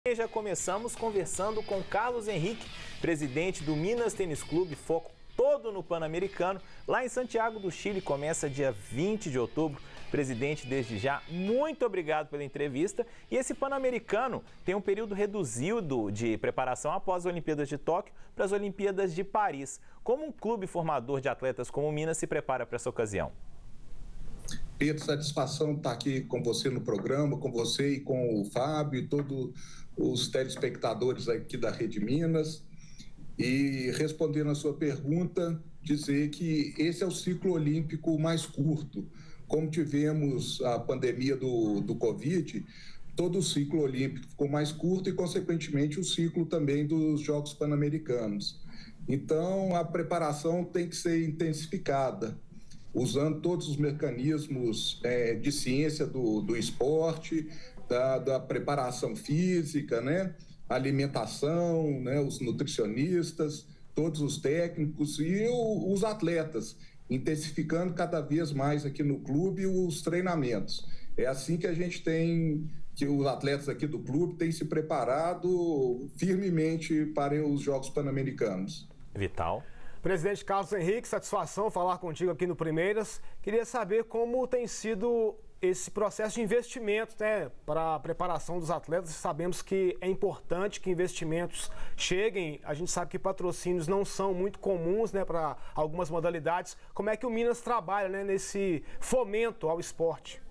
E já começamos conversando com Carlos Henrique, presidente do Minas Tênis Clube, foco todo no Pan-Americano. Lá em Santiago do Chile, começa dia 20 de outubro. Presidente, desde já, muito obrigado pela entrevista. E esse Pan-Americano tem um período reduzido de preparação após as Olimpíadas de Tóquio para as Olimpíadas de Paris. Como um clube formador de atletas como o Minas se prepara para essa ocasião? Pedro, satisfação estar aqui com você no programa, com você e com o Fábio e todos os telespectadores aqui da Rede Minas. E respondendo a sua pergunta, dizer que esse é o ciclo olímpico mais curto. Como tivemos a pandemia do Covid, todo o ciclo olímpico ficou mais curto e, consequentemente, o ciclo também dos Jogos Pan-Americanos. Então, a preparação tem que ser intensificada, usando todos os mecanismos de ciência do esporte, da preparação física, né? Alimentação, né? Os nutricionistas, todos os técnicos e os atletas, intensificando cada vez mais aqui no clube os treinamentos. É assim que a gente tem, que os atletas aqui do clube têm se preparado firmemente para os Jogos Pan-Americanos. Vital. Presidente Carlos Henrique, satisfação falar contigo aqui no Primeiras. Queria saber como tem sido esse processo de investimento, né, para a preparação dos atletas. Sabemos que é importante que investimentos cheguem. A gente sabe que patrocínios não são muito comuns, né, para algumas modalidades. Como é que o Minas trabalha, né, nesse fomento ao esporte?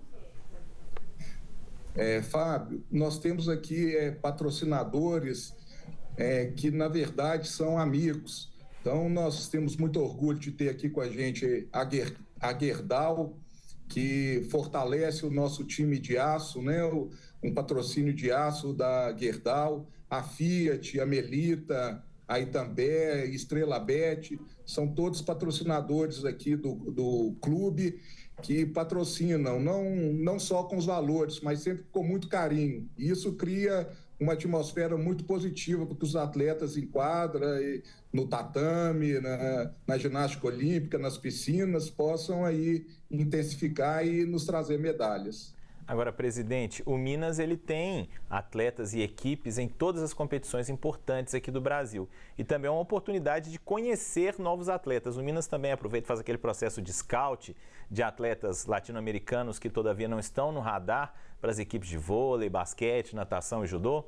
Fábio, nós temos aqui patrocinadores que, na verdade, são amigos. Então, nós temos muito orgulho de ter aqui com a gente a Gerdau, que fortalece o nosso time de aço, né? Um patrocínio de aço da Gerdau, a Fiat, a Melita, a Itambé, Estrela Bet, são todos patrocinadores aqui do clube que patrocinam, não só com os valores, mas sempre com muito carinho. E isso cria uma atmosfera muito positiva para que os atletas em quadra, no tatame, na ginástica olímpica, nas piscinas, possam aí intensificar e nos trazer medalhas. Agora, presidente, o Minas ele tem atletas e equipes em todas as competições importantes aqui do Brasil. E também é uma oportunidade de conhecer novos atletas. O Minas também aproveita e faz aquele processo de scout de atletas latino-americanos que todavia não estão no radar para as equipes de vôlei, basquete, natação e judô?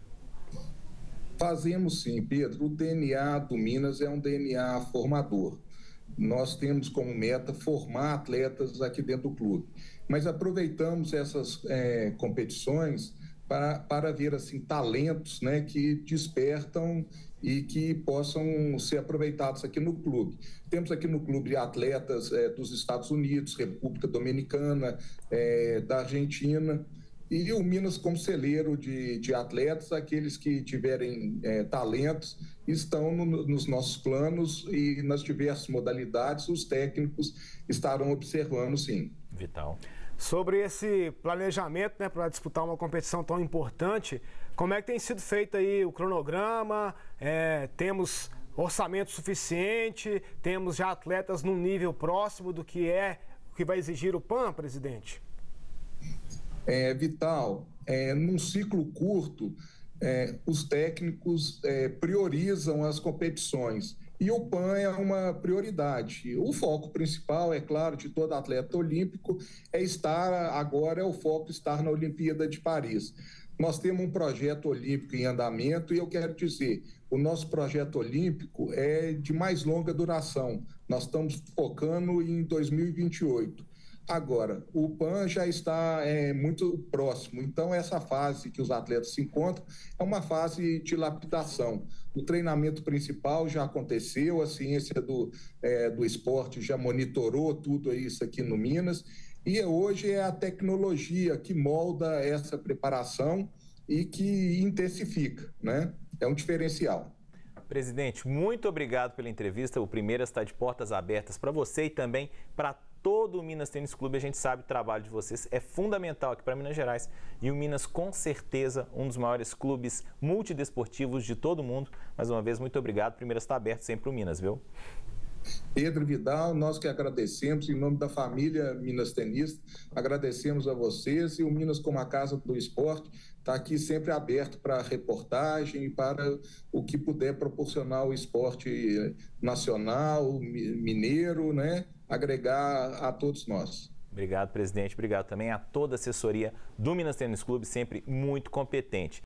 Fazemos sim, Pedro. O DNA do Minas é um DNA formador. Nós temos como meta formar atletas aqui dentro do clube. Mas aproveitamos essas competições para ver assim, talentos, né, que despertam e que possam ser aproveitados aqui no clube. Temos aqui no clube atletas dos Estados Unidos, República Dominicana, da Argentina, e o Minas como celeiro de atletas, aqueles que tiverem talentos, estão nos nossos planos e nas diversas modalidades, os técnicos estarão observando, sim. Vital. Sobre esse planejamento, né, para disputar uma competição tão importante, como é que tem sido feito aí o cronograma? Temos orçamento suficiente? Temos já atletas num nível próximo do que vai exigir o PAN, presidente? Vital, num ciclo curto, os técnicos priorizam as competições e o PAN é uma prioridade. O foco principal, é claro, de todo atleta olímpico é o foco estar na Olimpíada de Paris. Nós temos um projeto olímpico em andamento e eu quero dizer, o nosso projeto olímpico é de mais longa duração. Nós estamos focando em 2028. Agora, o PAN já está muito próximo, então essa fase que os atletas se encontram é uma fase de lapidação. O treinamento principal já aconteceu, a ciência do esporte já monitorou tudo isso aqui no Minas, e hoje é a tecnologia que molda essa preparação e que intensifica, né? É um diferencial. Presidente, muito obrigado pela entrevista. O Primeiras está de portas abertas para você e também para todo o Minas Tênis Clube. A gente sabe que o trabalho de vocês é fundamental aqui para Minas Gerais e o Minas, com certeza, um dos maiores clubes multidesportivos de todo o mundo. Mais uma vez, muito obrigado. Primeiras está aberto sempre para o Minas, viu? Pedro Vidal, nós que agradecemos, em nome da família Minas Tenista, agradecemos a vocês, e o Minas como a Casa do Esporte está aqui sempre aberto para reportagem e para o que puder proporcionar o esporte nacional, mineiro, né? Agregar a todos nós. Obrigado, presidente. Obrigado também a toda a assessoria do Minas Tênis Clube, sempre muito competente.